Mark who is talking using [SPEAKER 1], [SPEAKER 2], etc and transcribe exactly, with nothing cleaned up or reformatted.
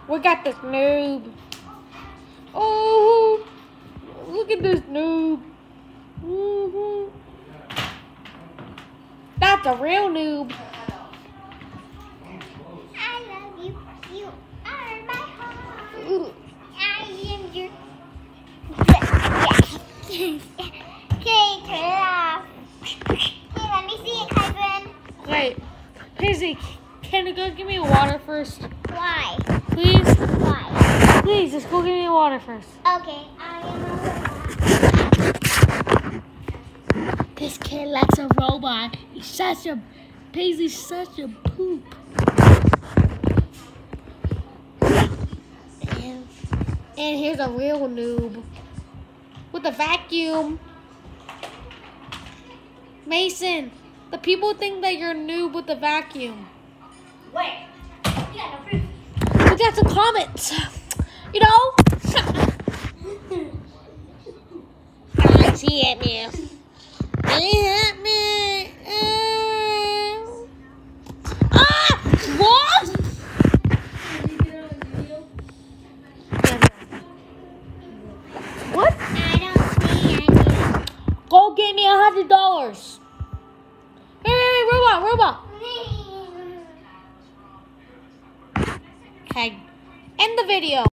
[SPEAKER 1] We got this noob. Oh, look at this noob. Mm-hmm. That's a real noob.
[SPEAKER 2] I love you. You are my heart. I am your. Okay, turn it off. Hey, let me see it, Kevin.
[SPEAKER 1] Wait, Paisley, can you go give me water first?
[SPEAKER 2] Why?
[SPEAKER 1] Please?
[SPEAKER 2] Why?
[SPEAKER 1] Please, just go give me water first.
[SPEAKER 2] Okay, I am a
[SPEAKER 1] This kid likes a robot. He's such a, Paisley's such a poop. And, and here's a real noob with a vacuum. Mason, the people think that you're a noob with a vacuum.
[SPEAKER 2] Wait. You got no proof.
[SPEAKER 1] We got some comments. You know? I see it, man. It me. Uh, ah! What? What?
[SPEAKER 2] I don't see any.
[SPEAKER 1] Go get me a hundred dollars. Hey, hey, hey, robot, robot. Okay, end the video.